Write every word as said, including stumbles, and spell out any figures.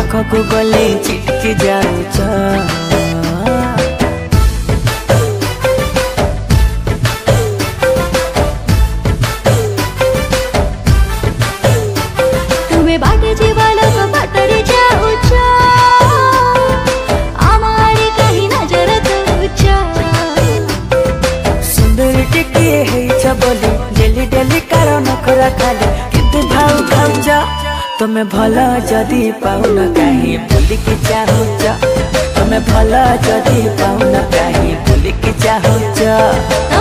पाखकु गले चिटकी जाउछ। तुमे बाटे जीवालोक बाटरे जाउछ, आमारे कहीं नजर तुछ। सुंदर टिके हेछ बोली डेली डेली कारण खरा खाली कितु भाउ भाउछ। तुमे भला जदी पाउन काहे बुलिकी चाहुछ। तुमे भला जदी पाउन काहे बुलिकी चाहुछ।